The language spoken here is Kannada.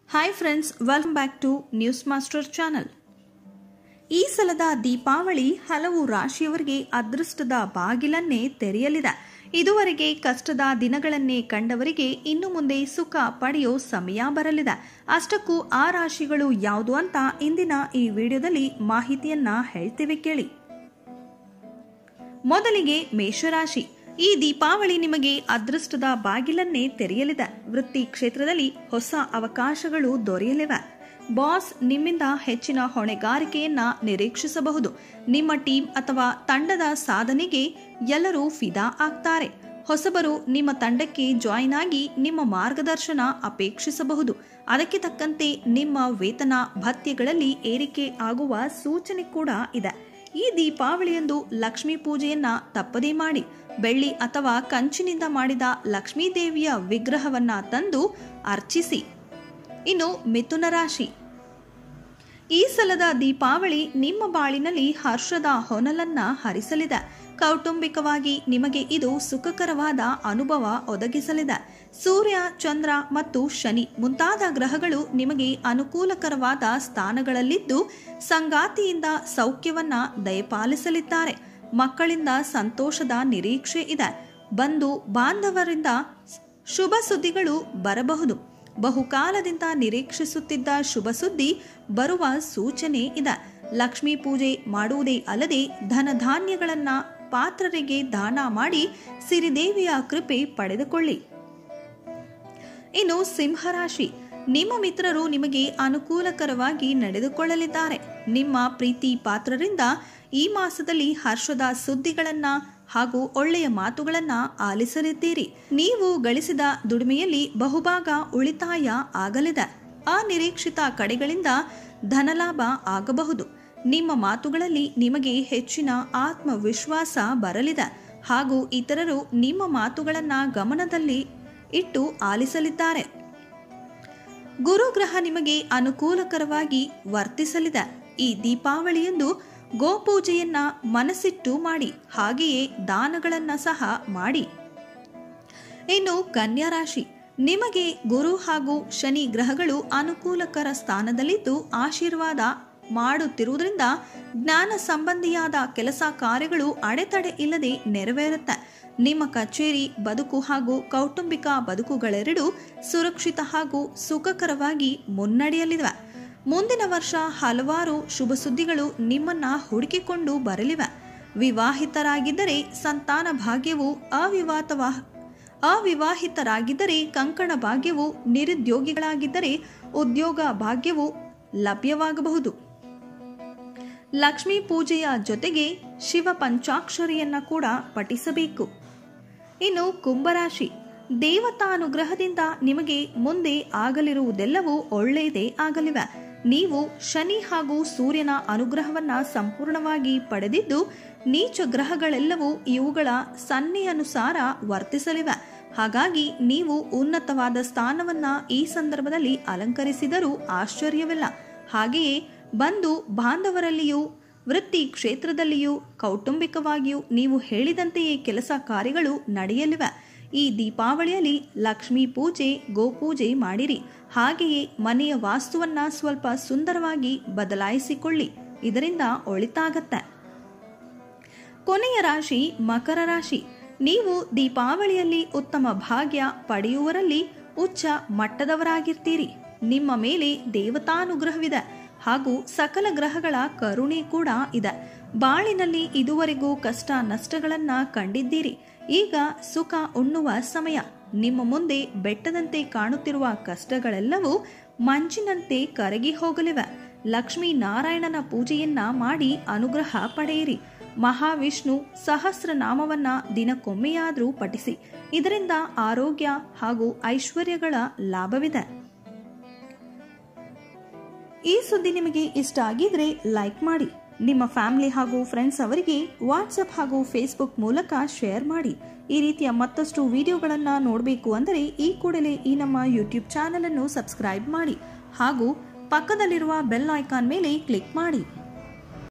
Hi friends, welcome back to news master channel. ಈ ಸಲದ ದೀಪಾವಳಿ ಹಲವು ರಾಶಿಯವರಿಗೆ ಅದೃಷ್ಟದ ಬಾಗಿಲನ್ನೇ ತೆರೆಯಲಿದೆ. ಇದುವರೆಗೆ ಕಷ್ಟದ ದಿನಗಳನ್ನೇ ಕಂಡವರಿಗೆ ಇನ್ನು ಮುಂದೆ ಸುಖ ಪಡೆಯೋ ಸಮಯ ಬರಲಿದೆ. ಅಷ್ಟಕ್ಕೂ ಆ ರಾಶಿಗಳು ಯಾವುದು ಅಂತ ಇಂದಿನ ಈ ವಿಡಿಯೋದಲ್ಲಿ ಮಾಹಿತಿಯನ್ನ ಹೇಳ್ತೇವೆ, ಕೇಳಿ. ಮೊದಲಿಗೆ ಮೇಷರಾಶಿ. ಈ ದೀಪಾವಳಿ ನಿಮಗೆ ಅದೃಷ್ಟದ ಬಾಗಿಲನ್ನೇ ತೆರೆಯಲಿದೆ. ವೃತ್ತಿ ಕ್ಷೇತ್ರದಲ್ಲಿ ಹೊಸ ಅವಕಾಶಗಳು ದೊರೆಯಲಿವೆ. ಬಾಸ್ ನಿಮ್ಮಿಂದ ಹೆಚ್ಚಿನ ಹೊಣೆಗಾರಿಕೆಯನ್ನ ನಿರೀಕ್ಷಿಸಬಹುದು. ನಿಮ್ಮ ಟೀಮ್ ಅಥವಾ ತಂಡದ ಸಾಧನೆಗೆ ಎಲ್ಲರೂ ಫಿದಾ ಆಗ್ತಾರೆ. ಹೊಸಬರು ನಿಮ್ಮ ತಂಡಕ್ಕೆ ಜಾಯಿನ್ ಆಗಿ ನಿಮ್ಮ ಮಾರ್ಗದರ್ಶನ ಅಪೇಕ್ಷಿಸಬಹುದು. ಅದಕ್ಕೆ ತಕ್ಕಂತೆ ನಿಮ್ಮ ವೇತನ ಭತ್ಯೆಗಳಲ್ಲಿ ಏರಿಕೆ ಆಗುವ ಸೂಚನೆ ಕೂಡ ಇದೆ. ಈ ದೀಪಾವಳಿಯಂದು ಲಕ್ಷ್ಮೀ ಪೂಜೆಯನ್ನ ತಪ್ಪದೇ ಮಾಡಿ. ಬೆಳ್ಳಿ ಅಥವಾ ಕಂಚಿನಿಂದ ಮಾಡಿದ ಲಕ್ಷ್ಮೀ ದೇವಿಯ ವಿಗ್ರಹವನ್ನ ತಂದು ಅರ್ಚಿಸಿ. ಇನ್ನು ಮಿಥುನ ರಾಶಿ. ಈ ಸಲದ ದೀಪಾವಳಿ ನಿಮ್ಮ ಬಾಳಿನಲ್ಲಿ ಹರ್ಷದ ಹೊನಲನ್ನ ಹರಿಸಲಿದೆ. ಕೌಟುಂಬಿಕವಾಗಿ ನಿಮಗೆ ಇದು ಸುಖಕರವಾದ ಅನುಭವ ಒದಗಿಸಲಿದೆ. ಸೂರ್ಯ, ಚಂದ್ರ ಮತ್ತು ಶನಿ ಮುಂತಾದ ಗ್ರಹಗಳು ನಿಮಗೆ ಅನುಕೂಲಕರವಾದ ಸ್ಥಾನಗಳಲ್ಲಿದ್ದು ಸಂಗಾತಿಯಿಂದ ಸೌಖ್ಯವನ್ನ ದಯಪಾಲಿಸಲಿದ್ದಾರೆ. ಮಕ್ಕಳಿಂದ ಸಂತೋಷದ ನಿರೀಕ್ಷೆ ಇದೆ. ಬಂಧು ಬಾಂಧವರಿಂದ ಶುಭ ಸುದ್ದಿಗಳು ಬರಬಹುದು. ಬಹುಕಾಲದಿಂದ ನಿರೀಕ್ಷಿಸುತ್ತಿದ್ದ ಶುಭ ಸುದ್ದಿ ಬರುವ ಸೂಚನೆ ಇದೆ. ಲಕ್ಷ್ಮೀ ಪೂಜೆ ಮಾಡುವುದೇ ಅಲ್ಲದೆ ಧನಧಾನ್ಯಗಳನ್ನ ಪಾತ್ರರಿಗೆ ದಾನ ಮಾಡಿ ಸಿರಿದೇವಿಯ ಕೃಪೆ ಪಡೆದುಕೊಳ್ಳಿ. ಇನ್ನು ಸಿಂಹರಾಶಿ. ನಿಮ್ಮ ಮಿತ್ರರು ನಿಮಗೆ ಅನುಕೂಲಕರವಾಗಿ ನಡೆದುಕೊಳ್ಳಲಿದ್ದಾರೆ. ನಿಮ್ಮ ಪ್ರೀತಿ ಪಾತ್ರರಿಂದ ಈ ಮಾಸದಲ್ಲಿ ಹರ್ಷದ ಸುದ್ದಿಗಳನ್ನ ಹಾಗೂ ಒಳ್ಳೆಯ ಮಾತುಗಳನ್ನ ಆಲಿಸಲಿದ್ದೀರಿ. ನೀವು ಗಳಿಸಿದ ದುಡಿಮೆಯಲ್ಲಿ ಬಹುಭಾಗ ಉಳಿತಾಯ ಆಗಲಿದೆ. ಅನಿರೀಕ್ಷಿತ ಕಡೆಗಳಿಂದ ಧನಲಾಭ ಆಗಬಹುದು. ನಿಮ್ಮ ಮಾತುಗಳಲ್ಲಿ ನಿಮಗೆ ಹೆಚ್ಚಿನ ಆತ್ಮವಿಶ್ವಾಸ ಬರಲಿದೆ ಹಾಗೂ ಇತರರು ನಿಮ್ಮ ಮಾತುಗಳನ್ನ ಗಮನದಲ್ಲಿ ಇಟ್ಟು ಆಲಿಸಲಿದ್ದಾರೆ. ಗುರುಗ್ರಹ ನಿಮಗೆ ಅನುಕೂಲಕರವಾಗಿ ವರ್ತಿಸಲಿದೆ. ಈ ದೀಪಾವಳಿಯಂದು ಗೋಪೂಜೆಯನ್ನ ಮನಸ್ಸಿಟ್ಟು ಮಾಡಿ. ಹಾಗೆಯೇ ದಾನಗಳನ್ನ ಸಹ ಮಾಡಿ. ಇನ್ನು ಕನ್ಯಾ ರಾಶಿ. ನಿಮಗೆ ಗುರು ಹಾಗೂ ಶನಿ ಗ್ರಹಗಳು ಅನುಕೂಲಕರ ಸ್ಥಾನದಲ್ಲಿದ್ದು ಆಶೀರ್ವಾದ ಮಾಡುತ್ತಿರುವುದರಿಂದ ಜ್ಞಾನ ಸಂಬಂಧಿಯಾದ ಕೆಲಸ ಕಾರ್ಯಗಳು ಅಡೆತಡೆ ಇಲ್ಲದೆ ನೆರವೇರುತ್ತೆ. ನಿಮ್ಮ ಕಚೇರಿ ಬದುಕು ಹಾಗೂ ಕೌಟುಂಬಿಕ ಬದುಕುಗಳೆರಡೂ ಸುರಕ್ಷಿತ ಹಾಗೂ ಸುಖಕರವಾಗಿ ಮುನ್ನಡೆಯಲಿವೆ. ಮುಂದಿನ ವರ್ಷ ಹಲವಾರು ಶುಭ ಸುದ್ದಿಗಳು ನಿಮ್ಮನ್ನ ಹುಡುಕಿಕೊಂಡು ಬರಲಿವೆ. ವಿವಾಹಿತರಾಗಿದ್ದರೆ ಸಂತಾನ ಭಾಗ್ಯವು, ಅವಿವಾಹಿತರಾಗಿದ್ದರೆ ಕಂಕಣ ಭಾಗ್ಯವು, ನಿರುದ್ಯೋಗಿಗಳಾಗಿದ್ದರೆ ಉದ್ಯೋಗ ಭಾಗ್ಯವು ಲಭ್ಯವಾಗಬಹುದು. ಲಕ್ಷ್ಮೀ ಪೂಜೆಯ ಜೊತೆಗೆ ಶಿವ ಪಂಚಾಕ್ಷರಿಯನ್ನ ಕೂಡ ಪಠಿಸಬೇಕು. ಇನ್ನು ಕುಂಭರಾಶಿ. ದೇವತಾನುಗ್ರಹದಿಂದ ನಿಮಗೆ ಮುಂದೆ ಆಗಲಿರುವುದೆಲ್ಲವೂ ಒಳ್ಳೆಯದೇ ಆಗಲಿವೆ. ನೀವು ಶನಿ ಹಾಗೂ ಸೂರ್ಯನ ಅನುಗ್ರಹವನ್ನ ಸಂಪೂರ್ಣವಾಗಿ ಪಡೆದಿದ್ದು ನೀಚ ಗ್ರಹಗಳೆಲ್ಲವೂ ಇವುಗಳ ಸನ್ನೆಯನುಸಾರ ವರ್ತಿಸಲಿವೆ. ಹಾಗಾಗಿ ನೀವು ಉನ್ನತವಾದ ಸ್ಥಾನವನ್ನ ಈ ಸಂದರ್ಭದಲ್ಲಿ ಅಲಂಕರಿಸಿದರೂ ಆಶ್ಚರ್ಯವಿಲ್ಲ. ಹಾಗೆಯೇ ಬಂಧು ಬಾಂಧವರಲ್ಲಿಯೂ ವೃತ್ತಿ ಕ್ಷೇತ್ರದಲ್ಲಿಯೂ ಕೌಟುಂಬಿಕವಾಗಿಯೂ ನೀವು ಹೇಳಿದಂತೆಯೇ ಕೆಲಸ ಕಾರ್ಯಗಳು ನಡೆಯಲಿವೆ. ಈ ದೀಪಾವಳಿಯಲ್ಲಿ ಲಕ್ಷ್ಮೀ ಪೂಜೆ, ಗೋಪೂಜೆ ಮಾಡಿರಿ. ಹಾಗೆಯೇ ಮನೆಯ ವಾಸ್ತುವನ್ನ ಸ್ವಲ್ಪ ಸುಂದರವಾಗಿ ಬದಲಾಯಿಸಿಕೊಳ್ಳಿ. ಇದರಿಂದ ಒಳಿತಾಗತ್ತೆ. ಕೊನೆಯ ರಾಶಿ ಮಕರ ರಾಶಿ. ನೀವು ದೀಪಾವಳಿಯಲ್ಲಿ ಉತ್ತಮ ಭಾಗ್ಯ ಪಡೆಯುವರಲ್ಲಿ ಉಚ್ಚ ಮಟ್ಟದವರಾಗಿರ್ತೀರಿ. ನಿಮ್ಮ ಮೇಲೆ ದೇವತಾನುಗ್ರಹವಿದೆ ಹಾಗೂ ಸಕಲ ಗ್ರಹಗಳ ಕರುಣೆ ಕೂಡ ಇದೆ. ಬಾಳಿನಲ್ಲಿ ಇದುವರೆಗೂ ಕಷ್ಟ ನಷ್ಟಗಳನ್ನ ಕಂಡಿದ್ದೀರಿ. ಈಗ ಸುಖ ಉಣ್ಣುವ ಸಮಯ. ನಿಮ್ಮ ಮುಂದೆ ಬೆಟ್ಟದಂತೆ ಕಾಣುತ್ತಿರುವ ಕಷ್ಟಗಳೆಲ್ಲವೂ ಮಂಜಿನಂತೆ ಕರಗಿ ಹೋಗಲಿವೆ. ಲಕ್ಷ್ಮೀ ನಾರಾಯಣನ ಪೂಜೆಯನ್ನ ಮಾಡಿ ಅನುಗ್ರಹ ಪಡೆಯಿರಿ. ಮಹಾವಿಷ್ಣು ಸಹಸ್ರನಾಮವನ್ನ ದಿನಕ್ಕೊಮ್ಮೆಯಾದರೂ ಪಠಿಸಿ. ಇದರಿಂದ ಆರೋಗ್ಯ ಹಾಗೂ ಐಶ್ವರ್ಯಗಳ ಲಾಭವಿದೆ. ಈ ಸುದ್ದಿ ನಿಮಗೆ ಇಷ್ಟ ಆಗಿದ್ರೆ ಲೈಕ್ ಮಾಡಿ. ನಿಮ್ಮ ಫ್ಯಾಮಿಲಿ ಹಾಗೂ ಫ್ರೆಂಡ್ಸ್ ಅವರಿಗೆ ವಾಟ್ಸಪ್ ಹಾಗೂ ಫೇಸ್ಬುಕ್ ಮೂಲಕ ಶೇರ್ ಮಾಡಿ. ಈ ರೀತಿಯ ಮತ್ತಷ್ಟು ವಿಡಿಯೋಗಳನ್ನು ನೋಡಬೇಕು ಅಂದರೆ ಈ ಕೂಡಲೇ ಈ ನಮ್ಮ ಯೂಟ್ಯೂಬ್ ಚಾನಲ್ ಅನ್ನು ಸಬ್ಸ್ಕ್ರೈಬ್ ಮಾಡಿ ಹಾಗೂ ಪಕ್ಕದಲ್ಲಿರುವ ಬೆಲ್ ಐಕಾನ್ ಮೇಲೆ ಕ್ಲಿಕ್ ಮಾಡಿ.